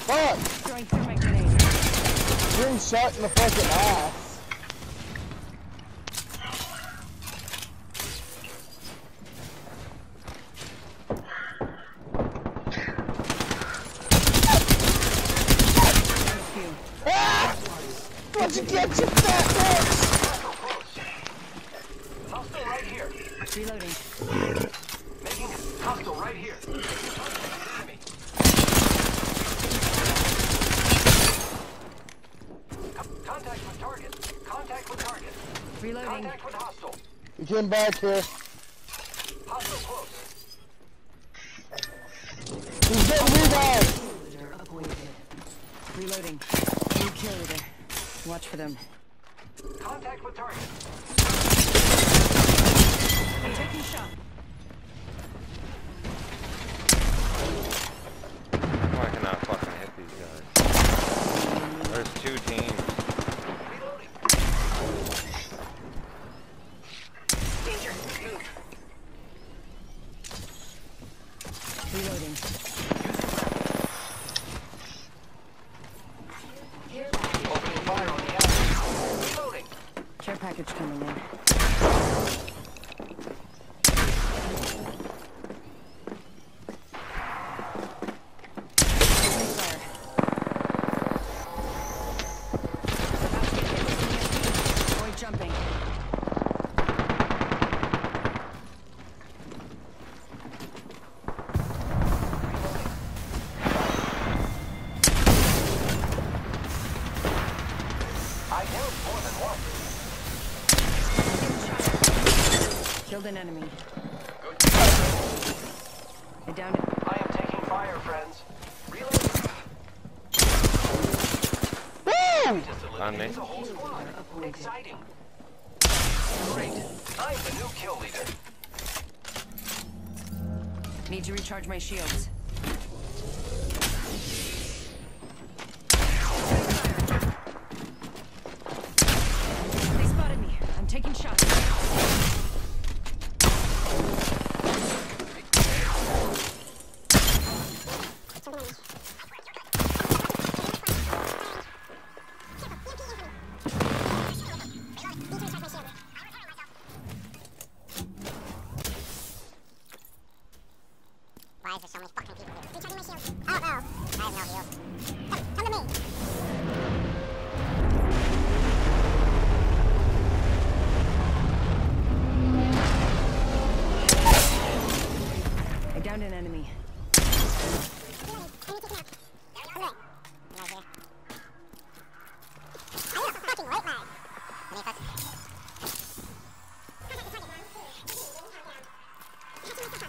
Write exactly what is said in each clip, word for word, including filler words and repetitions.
Fuck! Throwing thermite grenade. Getting shot in the fucking ass. Ah! What'd you get, you fat bitch? Hostile right here. Reloading. Making hostile right here. Enemy. Contact with target. Contact with target. Reloading. Contact with hostile. You came back here. Hostile close. He's getting revived. Reloading. New kill leader. Watch for them. Contact with target. I'm taking shot. Oh, I cannot fucking hit these guys. There's two teams. Reloading. Danger. Move. Reloading. Opening fire on the enemy. Reloading. Care package coming in. Opening fire. Avoid jumping. I killed more than one. Killed an enemy. Good. I downed it. I am taking fire, friends. Reloading. Woo! Just On me. eliminated the whole squad. Exciting. Great. I'm the new kill leader. Need to recharge my shields. They spotted me. I'm taking shots. Why is there so many fucking people here? Recharging my shield. Oh no, I have no heals. Come, come to me. I downed an enemy. Reloading. Enemy taken out. There we go. I'm right here. I have a fucking white line. Let me first. Contact the target. Catching myself up.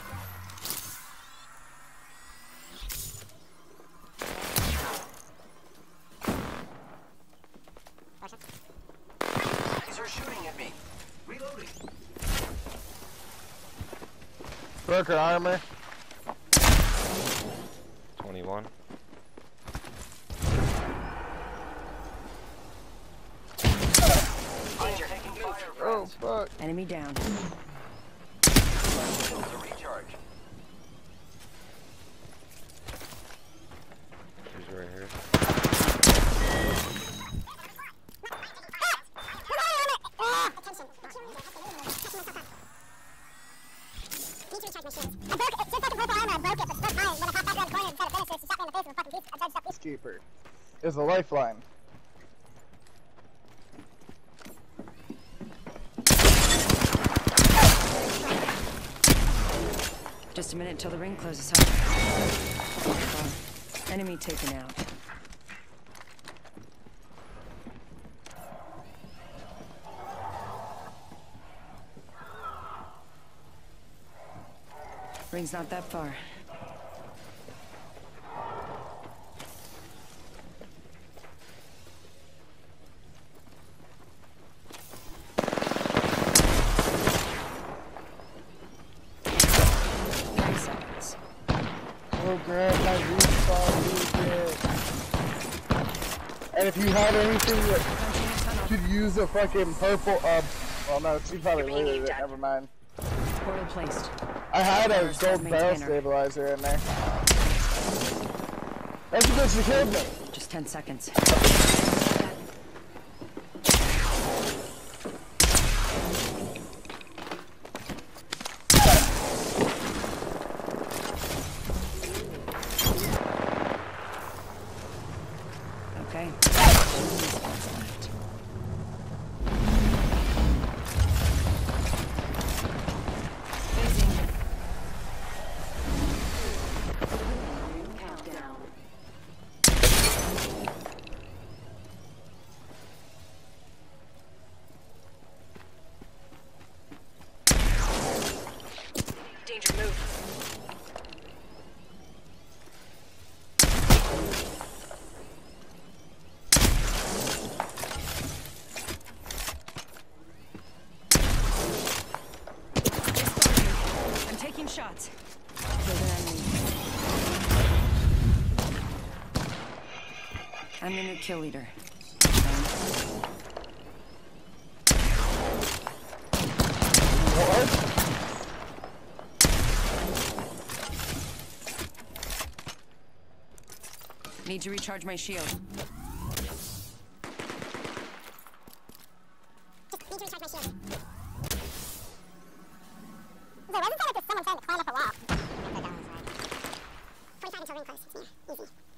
These are shooting at me. Reloading. Broker armor. twenty-one. I am taking fire, Oh, friends. fuck. Enemy down. Shields to recharge. She's right here. Attention. Need to recharge my shields. I broke it. It's just like a purple armor. I broke it, but stuck mine. When I popped back around the corner and tried to finish her, she shot me in the face with a fucking piece. I tried to stop this. Keeper is a lifeline. Just a minute till the ring closes up. Uh, enemy taken out. Ring's not that far. Thirty seconds. Oh, grab my respawn toolkit. And if you have anything that Punching a tunnel. could use a fucking purple, uh, well, no, she probably looted it. Never mind. Portal placed. I had a First gold maintainer. barrel stabilizer in there. That's because you killed me. Just ten seconds. Okay. Danger, move. I'm taking shots. I'm the new kill leader. What? Need to recharge my shield. Just need to recharge my shield. Wait, wasn't that like there's someone trying to climb up a wall? I'm gonna go down inside. forty-five until ring close. It's near. Easy.